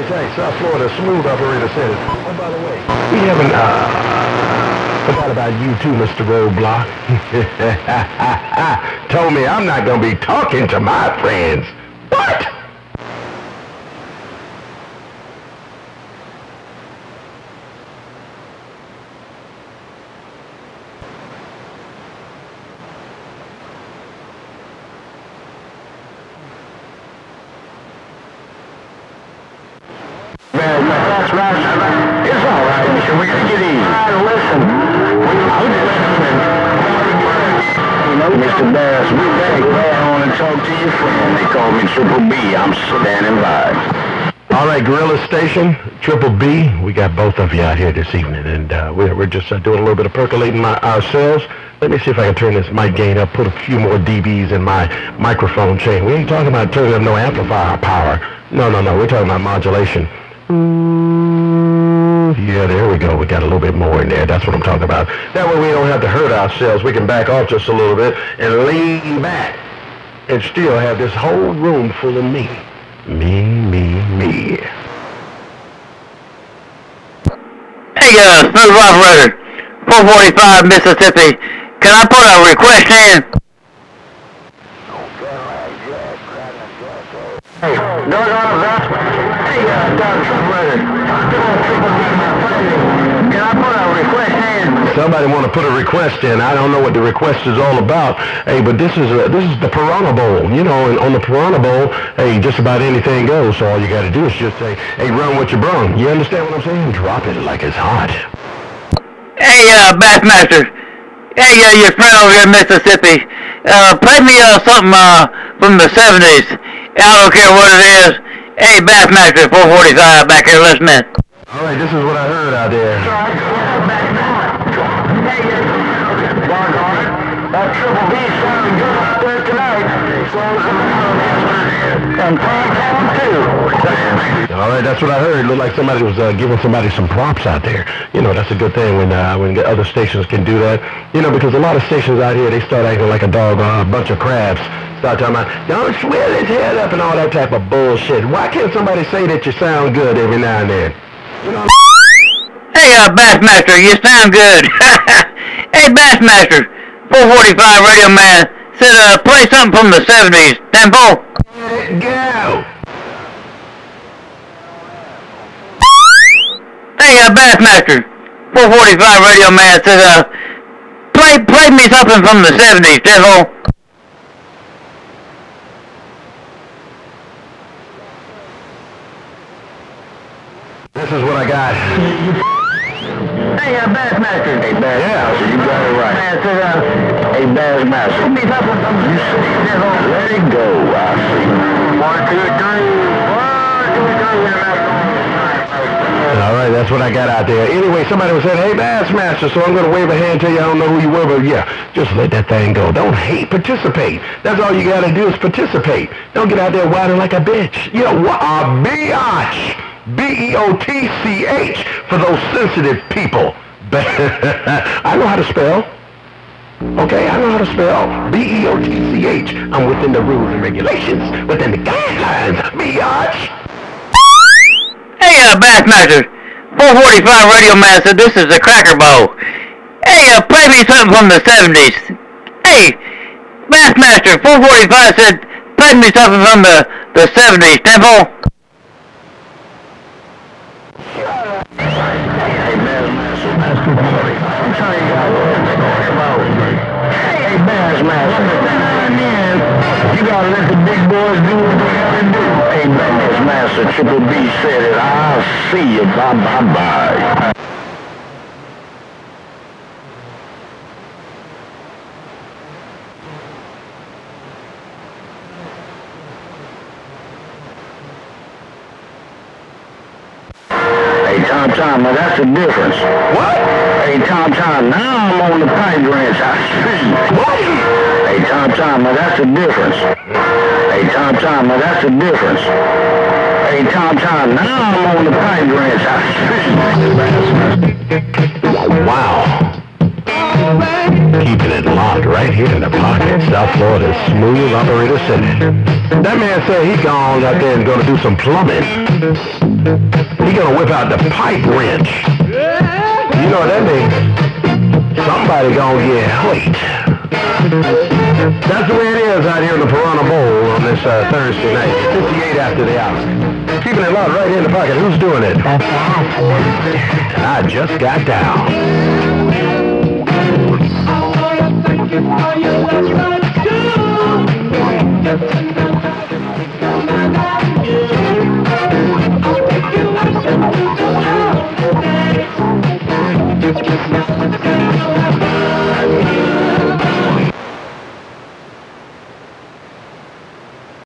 Hey, South Florida smooth operator says. Oh, by the way, we haven't forgot about you too, Mr. Roadblock. Told me I'm not gonna be talking to my friends. What? It's all right, mister. We're going to get easy. Listen. I'm listening. Mr. Bass, we back. I want to talk to your friend. They call me Triple B. I'm standing by. All right, Gorilla Station, Triple B. We got both of you out here this evening, and we're just doing a little bit of percolating ourselves. Let me see if I can turn this mic gain up, put a few more dBs in my microphone chain. We ain't talking about turning up no amplifier power. No. We're talking about modulation. Yeah, there we go. We got a little bit more in there. That's what I'm talking about. That way we don't have to hurt ourselves. We can back off just a little bit and lean back and still have this whole room full of me. Me. Hey, smooth operator, 445 Mississippi. Can I put a request in? Hey, can I put a request in? Somebody want to put a request in. I don't know what the request is all about. Hey, but this is the Piranha Bowl. You know, and on the Piranha Bowl, hey, just about anything goes. So all you got to do is just say, hey, run what you brung. You understand what I'm saying? Drop it like it's hot. Hey, Bassmaster. Hey, your friend over here in Mississippi. Play me something from the 70s. I don't care what it is. Hey, Bassmaster 445 back here listening. All right, this is what I heard out there. That Triple B sounding good up there tonight. And Tom too. All right, that's what I heard. It looked like somebody was giving somebody some props out there. You know, that's a good thing when other stations can do that. You know, because a lot of stations out here, they start acting like a dog on a bunch of crabs. Start talking about, don't swell his head up and all that type of bullshit. Why can't somebody say that you sound good every now and then? You know? Hey, Bassmaster, you sound good. Hey, Bassmaster, 445 Radio Man said, play something from the 70s. Tempo. Let it go. Hey, Bassmaster, 445 Radio Man said, play me something from the 70s. Tempo. This is what I got. Hey, Bassmaster. Hey, Bassmaster. Yeah. You got it right. Hey, Bassmaster. You see, let it go. I see. 1, 2, 3. All right, that's what I got out there. Anyway, somebody was saying, hey, Bassmaster, so I'm going to wave a hand to you. I don't know who you were, but yeah, just let that thing go. Don't hate. Participate. That's all you got to do is participate. Don't get out there whining like a bitch. You know, what a biatch. B-E-O-T-C-H for those sensitive people. I know how to spell. Okay, I know how to spell. B-E-O-T-C-H. I'm within the rules and regulations, within the guidelines. Biatch. Hey, Bassmaster, 445 Radio Man said this is the Cracker Bowl. Hey, play me something from the 70s. Hey, Bassmaster, 445 said play me something from the 70s. Tempo. Hey, Bassmaster. You gotta let the big boys do what they gotta do. Hey, Bassmaster, Triple B said it. I'll see you. Bye. Hey, Tom, now that's the difference. What? Hey, Tom, now I'm on the pipe wrench. I see. What? Hey, Tom, now that's the difference. Hey, Tom, now that's the difference. Hey, Tom, now I'm on the pipe wrench. I see. Wow. Keeping it locked right here in the pocket. South Florida's smooth operator city. That man said he gone out there and gonna do some plumbing. He gonna whip out the pipe wrench. You know what that means? Somebody gonna get hurt. That's the way it is out here in the Piranha Bowl on this Thursday night. 58 after the hour. Keeping it loud right here in the pocket. Who's doing it? I just got down.